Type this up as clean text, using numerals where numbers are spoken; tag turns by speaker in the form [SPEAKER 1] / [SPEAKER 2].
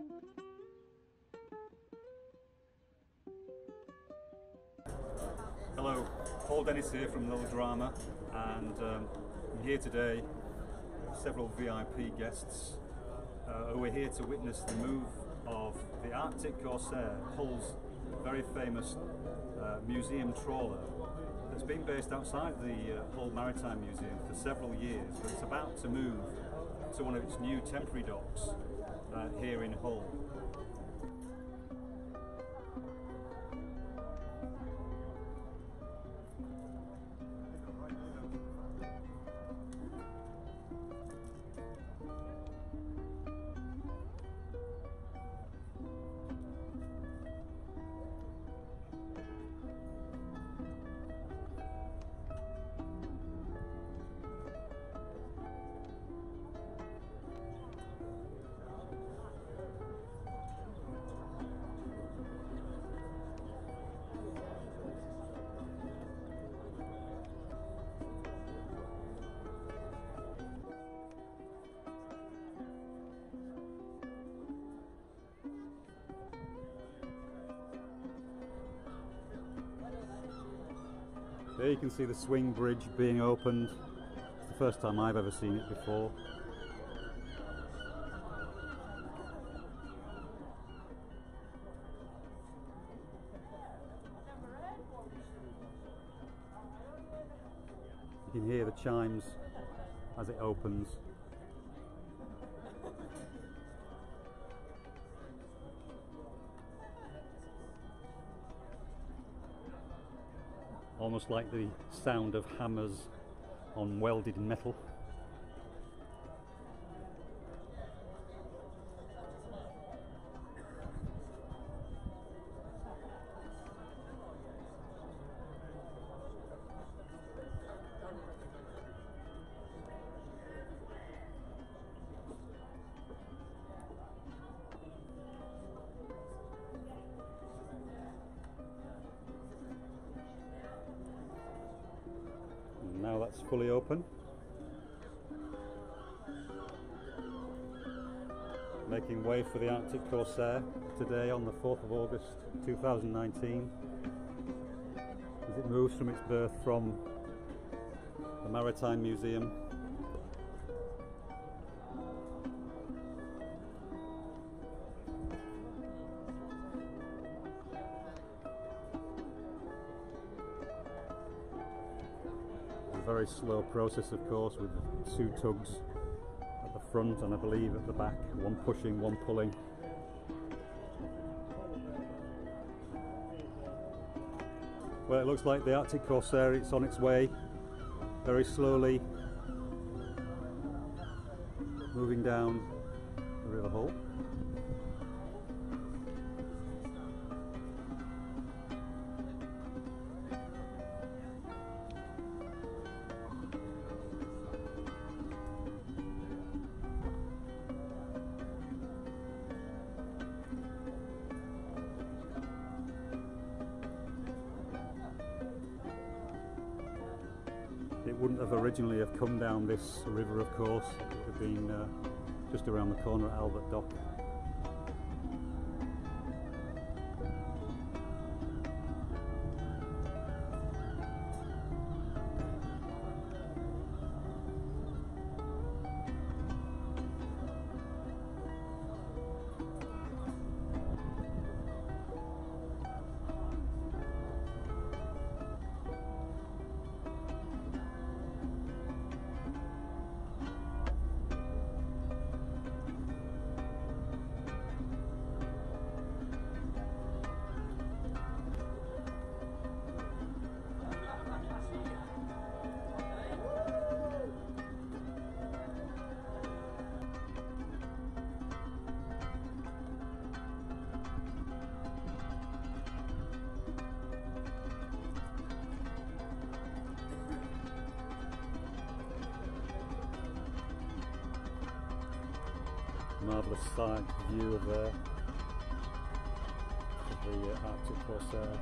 [SPEAKER 1] Hello, Paul Dennis here from Hull Drama, and I'm here today with several VIP guests who are here to witness the move of the Arctic Corsair, Hull's very famous museum trawler that's been based outside the Hull Maritime Museum for several years, but it's about to move to one of its new temporary docks here in Hull. There you can see the swing bridge being opened. It's the first time I've ever seen it before. You can hear the chimes as it opens. Almost like the sound of hammers on welded metal. Now that's fully open. Making way for the Arctic Corsair today on the 4th of August 2019 as it moves from its berth from the Maritime Museum . Very slow process, of course, with 2 tugs at the front and I believe at the back, one pushing, one pulling. Well, it looks like the Arctic Corsair, it's on its way, very slowly moving down the River Hull. It wouldn't have originally have come down this river, of course. It would have been just around the corner at Albert Dock. Marvellous side view of the Arctic Corsair.